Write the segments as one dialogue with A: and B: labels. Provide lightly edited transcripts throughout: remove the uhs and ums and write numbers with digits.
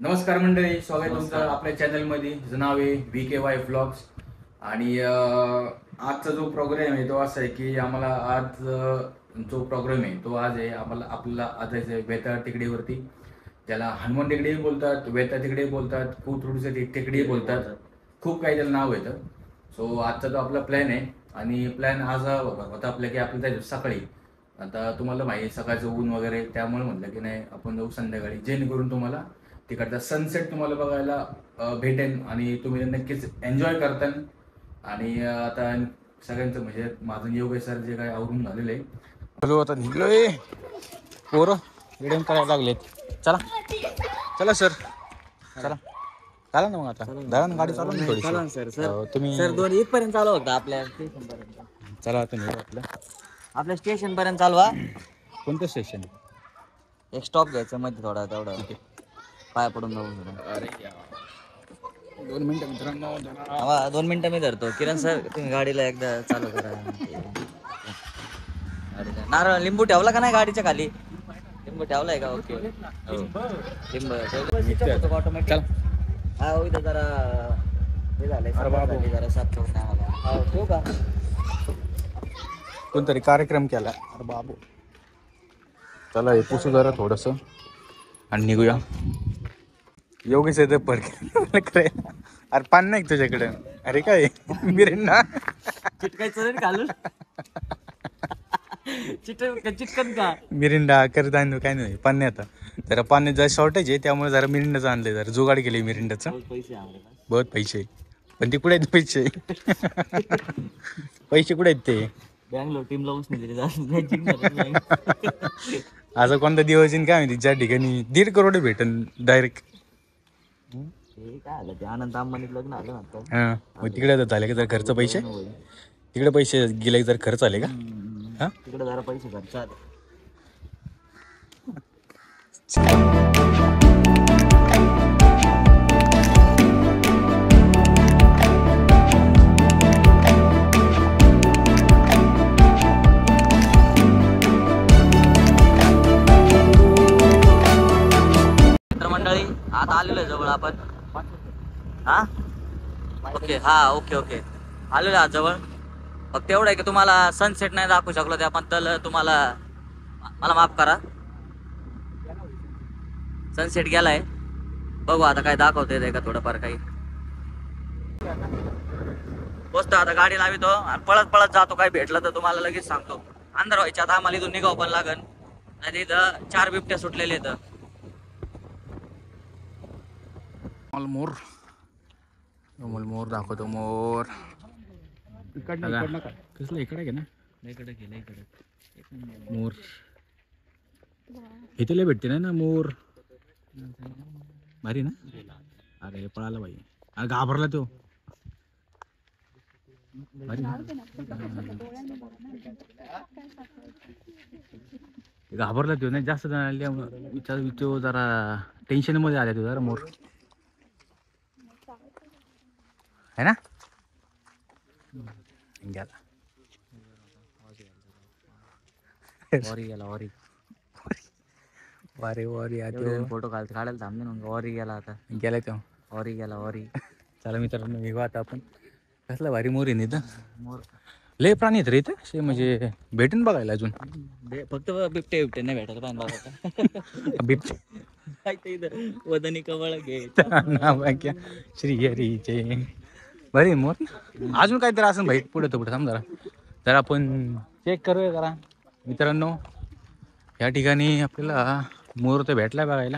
A: नमस्कार मंडळी, स्वागत आहे तुमचं आपल्या चॅनलमध्ये. माझं नाव आहे VKY व्लॉग्स. आणि आजचा जो प्रोग्राम आहे तो असा आहे की आम्हाला आज जो प्रोग्राम आहे तो आज आहे आपल्याला आज जायचं आहे वेताळ टेकडीवरती, ज्याला हनुमान टेकडी बोलतात, वेताळ टेकडी बोलतात, कोथरूडचं टेकडी बोलतात, खूप काही त्याला नाव येतं. सो आजचा तो आपला प्लॅन आहे आणि प्लॅन आज होता आपल्या की आपलं जायचं सकाळी. आता तुम्हाला माहिती आहे सकाळचं ऊन वगैरे, त्यामुळे म्हटलं की नाही आपण जाऊ संध्याकाळी, जेणेकरून तुम्हाला तिकडचा सनसेट तुम्हाला बघायला भेटेल आणि तुम्ही नक्कीच एन्जॉय करताल. आणि आता सगळ्यांचं म्हणजे माझं योगेश सर जे काय आवरून झालेलं आहे.
B: हॅलो, आता निघलोय. पोरं व्हिडिओ करायला लागलेत. चला चला सर, चला चला ना. मग आता दादा गाडी चालू ना थोडी.
C: चला सर.
B: तुम्ही
C: सर 2 इथपर्यंत चालू होता आपल्या स्टेशन पर्यंत.
B: चला तुम्ही आपलं
C: आपल्या स्टेशन पर्यंत चालवा.
B: कोणतं स्टेशन?
C: एक स्टॉप घ्यायचं मध्ये थोडा तेवढा पाय पडून जाऊ.
B: 2 मिनिटं मित्रांनो.
C: 2 मिनिटं मी धरतो. किरण सर तुम्ही गाडीला एकदा चालू करा. नारळ लिंबू ठेवला का नाही गाडीच्या खाली? लिंबू ठेवलाय का? ओके. लिंबू ऑटोमॅटिक. हा इथं जरा हे झालंय, जरा साफ करून आम्हाला ठेवू का?
B: कोणतरी कार्यक्रम केला. अरे बाबू, चला हे पुसू जरा थोडस आणि निघूया. योगेश येतं पडके. अरे पान नाही तुझ्याकडे? अरे काय मिरिंडा
C: चिटकायचं नाही घालून. चिटकन का
B: मिरिंडा करता काय नाही पाणी. आता जरा पाणी जरा शॉर्टेज आहे त्यामुळे जरा मिरिंडाचं आणलंय, जरा जुगाड केली मिरिंडाचं.
C: पैसे
B: बहुत पैसे. पण ते कुठे आहेत पैसे? पैसे कुठे आहेत ते?
C: बँगलोर टीमला उसने
B: असं कोणता दिवस येईन काय माहिती ज्या ठिकाणी 1.5 करोड भेटन डायरेक्ट.
C: काय आलं ते आनंद अंबानीत लग्न आलं ना.
B: हा, मग तिकडे झाले का जर खर्च पैसे? तिकडे पैसे गेले जर खर्च आले का? हा,
C: तिकडे जरा पैसे खर्च आले. मंडळी आता आलेलो आहे जवळ आपण. हा ओके. हा ओके ओके आलेलो आहे जवळ. फक्त एवढं आहे की तुम्हाला सनसेट नाही दाखवू शकलो, त्याबद्दल तुम्हाला मला माफ करा. सनसेट गेलाय, बघू आता काय दाखवता येते का थोडंफार काही. पोचतो आता, गाडी लावितो आणि पळत पळत जातो. काय भेटलं तर तुम्हाला लगेच सांगतो. अंधार व्हायच्या आता आम्हाला इथून निघावं पण लागन, नाही इथं 4 बिबट्या सुटलेले आहेत.
B: मोर मोर दाखवतो. मोर कसला इकडे घे ना. मोर इथे लय भेटते ना मोर. भारी ना. अरे पळाला बाई. अरे घाबरला तो. घाबरला तो नाही जास्त विचार तो जरा टेन्शन मध्ये आला तो जरा मोर है ना. गेला
C: वॉरी गेला. वॉरी
B: वारे वारे
C: फोटो काढायला थांबले ना. वॉरी गेला आता.
B: गेला तो.
C: वॉरी गेला. वॉरी.
B: चला मित्रांनो निघू आता आपण. कसला भारी मोर आहे. इथं
C: मोर
B: लय प्राणी आहेत रे इथं असे, म्हणजे भेटून बघायला अजून.
C: फक्त बिबटे बिबटे नाही भेटत पाहिजे.
B: बिबटे
C: वदनी कवळ घे
B: श्री हरीचे भारी मोर. अजून काहीतरी असं भाई पुढे तर पुढे थांब जरा आपण चेक करूया जरा मित्रांनो. या ठिकाणी आपल्याला मोर तर भेटला बघायला.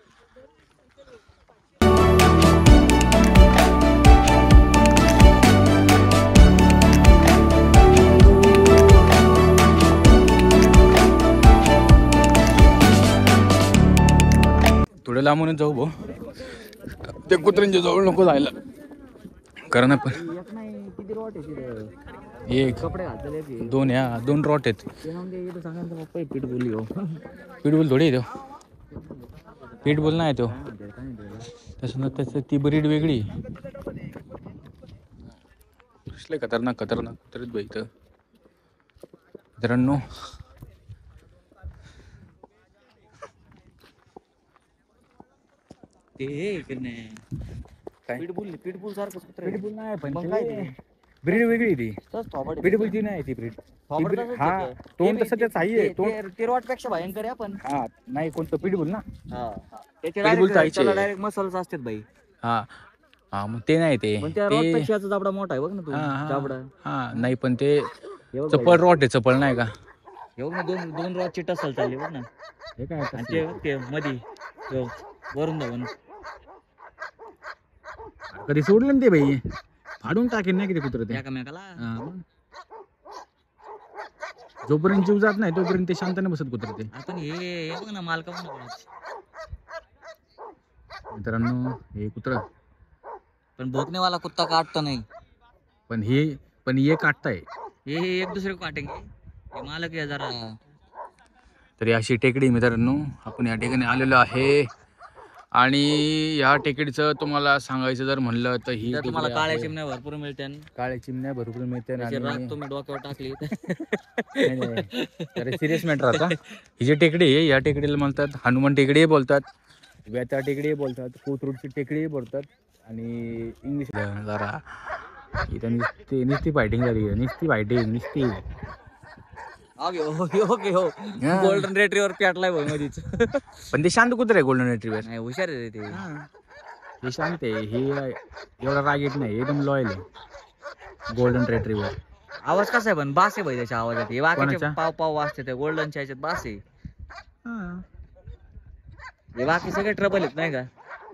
B: थोडं लांबूनच जाऊ भाऊ. ते कुत्र्यांच्या जवळ नको जायला, कारण आपण
C: किती रॉट आहे?
B: एक
C: कपडे घातलेले
B: 2 रॉट आहेत.
C: पिटबुल
B: पिटबुल थोडी आहे तो. पिटबुल नाही तो तसं. त्याचं ती ब्रीड वेगळी. कसले खतरनाक खतरनाक तरीच बाई इथं मित्रांनो.
C: ते करणे
B: काय?
C: पिटबुल सारखं कुत्रा आहे.
B: पिटबुल नाही पण
C: मग काय ते?
B: ब्रीड वेगळी ती.
C: तसंच थोबाड आहे.
B: पिटबुलची नाही ती ब्रीड.
C: थोबाड तसंच
B: हा
C: होतं.
B: तोंड
C: ते
B: तसं
C: बी-
B: त्याचं आहे
C: ते-
B: तोंड.
C: ते तिरवाटपेक्षा भयंकर आहे पण
B: हा नाही कोणतं पिटबुल ना.
C: त्याचे
B: पिटबुलचं
C: डायरेक्ट
B: आईचे.
C: डायरेक्ट मसल्स असतात बाई.
B: हा हा मग ते नाही ते
C: पण त्या
B: ते
C: रॉटपेक्षा याचा जाबडा मोठा आहे बघ ना तू.
B: हा हा
C: जाबडा
B: हा नाही पण ते
C: हे बघ
B: चपळ
C: बाई.
B: रॉट आहे चपळ नाही का.
C: हे बघ ना दोन रॉटची टसल चालली बघ ना.
B: हे काय
C: आणि ते बघ ते मधी तो वरून धावून
B: कधी सोडलं ना ते बाई फाडून टाकेन नाही किती कुत्र ते.
C: एकामेकाला.
B: हा, मग. जोपर्यंत जीव जात नाही तोपर्यंत ते शांत नाही बसत कुत्र ते.
C: आपण हे बघ ना मालका
B: मित्रांनो हे कुत्र
C: पण भोकनेवाला कुत्ता काटतो नाही.
B: पण हे काटताय.
C: हे एक दुसरे को काटेंगे. हे मालक आहे जरा.
B: तरी अशी टेकडी मित्रांनो आपण या ठिकाणी आलेलो आहे आणि या टेकडीचं तुम्हाला सांगायचं जर म्हणलं तर ही
C: तर तुम्हाला
B: टेकडी
C: काळ्या
B: आहे.
C: चिमण्या भरपूर मिळते
B: काळ्या चिमण्या भरपूर मिळते
C: त्याची राख
B: आणि
C: तुम्ही डोक्यावर टाकली
B: तर सिरियस मॅटर आता ही जी टेकडी आहे या टेकडीला म्हणतात हनुमान टेकडी बोलतात, व्याता टेकडी बोलतात, कोथरूडची टेकडी बोलतात आणि इंग्लिश जरा इथं नुसती फायटिंग झाली नुसती फायटिंग नुसती.
C: ओके हो गोल्डन रेट्रीवर पेटलाय भाई मधीच.
B: पण ते शांत कुत्र आहे गोल्डन रिट्रीवर.
C: नाही हुशार आहे रे ते.
B: हे शांत आहे हे एवढा राग येत नाही एकदम लॉयल आहे गोल्डन रिट्रीवर.
C: आवाज कसा आहे पण बास आहे भाई त्याच्या आवाजात. हे बाकीचे
B: कोणाच्या?
C: पाव पाव वाजते त्या गोल्डनच्या ह्याच्यात बास आहे. हे बाकी सगळे ट्रबल आहेत नाही का.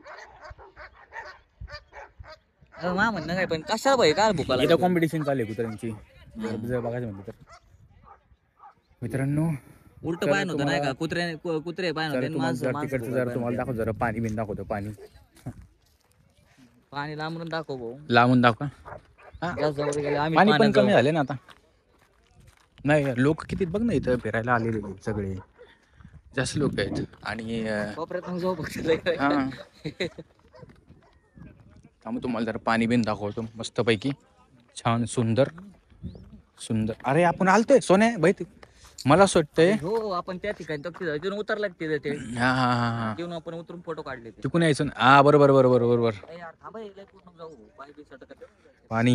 C: मा म्हणणं काय पण कशाला भाई काय भुकाला
B: इथं कॉम्पिटिशन चालू आहे कुत्र्यांची जर बघायचं म्हणलं तर. मित्रांनो
C: उलट
B: चला
C: पाय होतं नाही का
B: तुम्हाला-
C: कुत्रे पाय
B: जर
C: नव्हते
B: तुम्हाला
C: माणसं
B: जर
C: माणसं
B: तिकडचं जर तुम्हाला दाखव जरा पाणी बिन दाखवतो पाणी
C: पाणी लांबून दाखव भाऊ.
B: लांबून दाखवा.
C: जास्त जवळ गेले आम्ही
B: पाणी पण
C: पाण्यात
B: कमी
C: जाऊ.
B: झाले ना आता. नाही लोक किती बघ ना इथं फिरायला आलेले सगळे जास्त लोक आहेत आणि
C: कोपऱ्यात मग जाऊ फक्त लय.
B: हा त्यामुळे तुम्हाला जरा पाणी बिन दाखवतो मस्तपैकी छान सुंदर सुंदर. अरे आपण आलतोय सोन्या बाई मला असं वाटतंय.
C: हो आपण त्या ठिकाणी तिथून उतरला तिथे ते
B: हा हा हा हा
C: तिथून आपण उतरून फोटो काढले ते.
B: तिकून यायचं ना. हा बरोबर बरोबर बरोबर.
C: ए यार थांबा हे लय पूर्ण जाऊ पाय बी सटकत आहे.
B: पाणी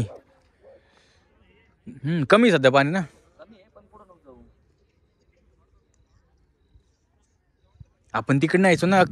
B: कमी सध्या पाणी ना.
C: कमी आहे पण पुढे नको जाऊ.
B: आपण तिकडनं यायचो ना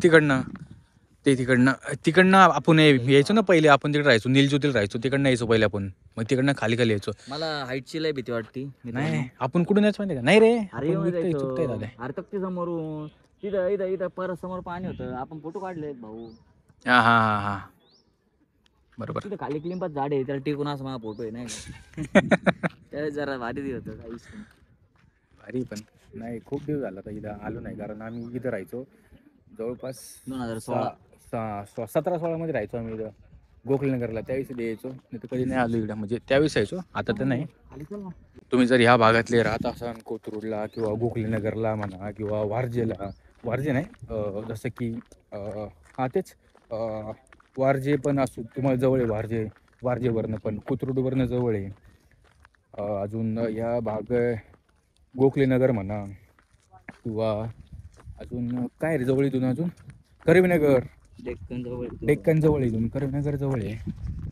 B: तिकडनं आपण यायचो ना पहिले. आपण तिकडे राहायचो नीलज्योतीला राहायचो तिकडनं यायचो पहिले आपण. मग तिकडनं खाली खाली यायचो.
C: मला हाईटची लय भीती वाटती.
B: नाही आपण कुठून यायचो माहिती का. नाही रे
C: अरे
B: आपण निघतोय, चुकतोय दादा.
C: अरे तक्ती समोरून तिथं इथं इथं परत समोर पाणी होतं. आपण फोटो काढले भाऊ.
B: हा हा हा हा बरोबर.
C: तिथं खाली क्लिंपात झाड आहे त्याला टिकून असं माझा फोटो आहे नाही का. त्यावेळेस जरा भारी होतं काहीच नाही.
B: भारी पण नाही खूप दिवस झाला आता इथं आलो नाही कारण आम्ही इथं राहायचो जवळपास
C: 2016.
B: 17-16 मध्ये राहायचो आम्ही इथं गोखलेनगरला. त्यावेळेस इथे यायचो नाही तर कधी नाही आलो इकडं म्हणजे त्यावेळेस यायचो आता तर नाही.
C: खाली चल ना.
B: तुम्ही जर ह्या भागातले राहत असाल कोथरूडला किंवा गोखलेनगरला म्हणा किंवा वारजे नाही जसं की हा तेच वारजे पण असू तुम्हाला जवळ आहे. वारजेवरनं पण कोथरूडवरनं जवळ आहे. अजून या भाग गोखलेनगर म्हणा किंवा अजून काय रे जवळ इथून अजून करवीनगर
C: डेक्कन जवळ आहे.
B: डेक्कन जवळ इथून करवीनगर जवळ आहे.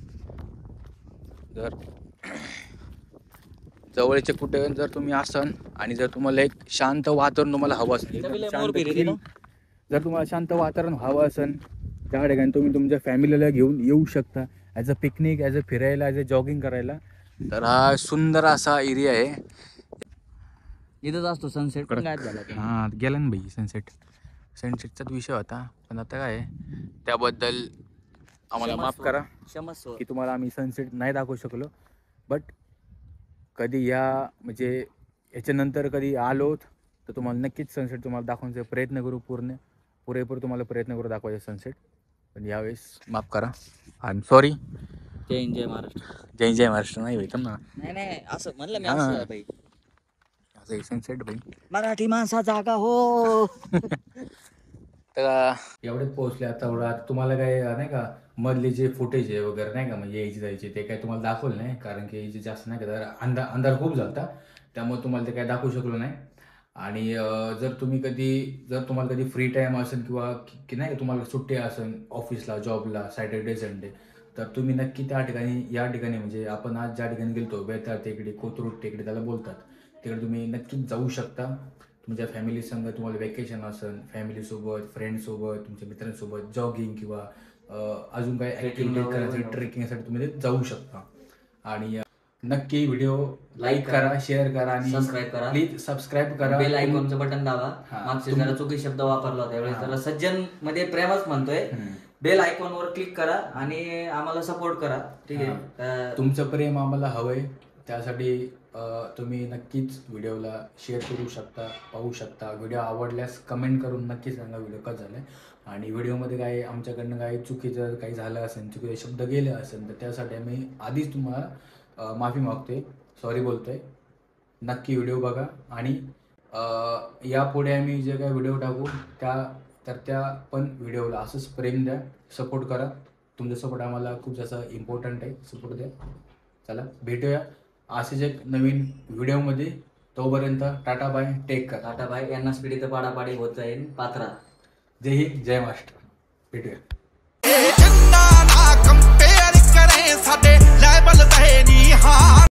B: जर जवळचे कुठे जर तुम्ही असाल आणि जर तुम्हाला एक शांत वातावरण तुम्हाला हवं असेल
C: इथं बी लय
B: शांत
C: मोर फिरते ना.
B: जर तुम्हाला शांत वातावरण हवं असेल त्या ठिकाणी तुम्ही तुमच्या फॅमिलीला घेऊन येऊ शकता as a picnic as a फिरायला ॲज अ जॉगिंग करायला. तर हा सुंदर असा एरिया आहे.
C: इथंच असतो सनसेट पण गायब झाला तो.
B: हा गेला ना भाई सनसेटचाच विषय होता पण आता काय आहे, त्याबद्दल आम्हाला माफ करा
C: क्षमस्व.
B: की तुम्हाला आम्ही सनसेट नाही दाखवू शकलो. बट कधी या म्हणजे याच्यानंतर कधी आलो तर तुम्हाला नक्कीच सनसेट तुम्हाला दाखवण्याचा प्रयत्न करू. पुरेपूर तुम्हाला प्रयत्न करू दाखवायचा सनसेट. पण यावेळेस माफ करा. I am sorry.
C: जय हिंद जय महाराष्ट्र.
B: जय महाराष्ट्र नाही भाई ना
C: नाही असं म्हणलं मी
B: हा.
C: असं भाई
B: असं सनसेट भाई.
C: मराठी माणसा जागा हो.
B: तर एवढेच पोहोचले आता एवढं तुम्हाला काय नाही का मधले जे फुटेज आहे वगैरे नाही का म्हणजे यायचे जायचे ते काय तुम्हाला दाखवलं नाही कारण की यायचे जास्त नाही का अंधार खूप झालता त्यामुळे तुम्हाला ते काय दाखवू शकलो नाही.
A: आणि जर तुम्हाला कधी फ्री टाईम असेल किंवा की नाही का तुम्हाला सुट्टी असेल ऑफिसला जॉबला सॅटर्डे संडे, तर तुम्ही नक्की त्या ठिकाणी या ठिकाणी म्हणजे आपण आज ज्या ठिकाणी गेलतो बेताळ टेकडी कोथरूड टेकडी त्याला बोलतात, तिकडे तुम्ही नक्कीच जाऊ शकता. तुमच्या फॅमिली संग तुम्हाला वेकेशन असेल फॅमिलीसोबत फ्रेंडसोबत तुमच्या मित्रांसोबत जॉगिंग किंवा अजून काही ॲक्टिव्हिटी करायसाठी ट्रेकिंगसाठी तुम्ही ते जाऊ शकता. आणि नक्की व्हिडिओ लाईक करा शेअर करा आणि
C: सबस्क्राईब करा.
A: प्लीज सबस्क्राईब करा.
C: बेल आयकॉनचं बटन दाबा.
A: हा,
C: मागचे जरा चुकी शब्द वापरला होता त्यावेळेस त्याला सज्जन मध्ये प्रेमच म्हणतोय. बेल आयकॉन वर क्लिक करा आणि आम्हाला सपोर्ट करा. ठीक आहे.
A: तुमचं प्रेम आम्हाला हवंय त्यासाठी तुम्ही नक्कीच व्हिडिओला शेअर करू शकता पाहू शकता. व्हिडिओ आवडल्यास कमेंट करून नक्की सांगा व्हिडिओ कसं झालाय. आणि व्हिडिओमध्ये काही आमच्याकडनं काही चुकीचं काही झालं असेल चुकीचे शब्द गेले असेल तर त्यासाठी आम्ही आधीच तुम्हाला माफी मागतोय सॉरी बोलतोय. नक्की व्हिडिओ बघा आणि यापुढे आम्ही जे काही व्हिडिओ टाकू त्या पण व्हिडिओला असंच प्रेम द्या सपोर्ट करा. तुमचा सपोर्ट आम्हाला खूप जास्त इम्पॉर्टंट आहे. सपोर्ट द्या. चला भेटूया असेच एक नवीन व्हिडिओमध्ये. तोपर्यंत टाटा बाय टेक कर.
C: Tata bye. यांना स्पीड इथं पाडापाडी होत जाईल पात्रा.
A: जय हिंद जय महाराष्ट्र. भेटूया.
D: कंपेयर करें साडे लेवल ते नी हां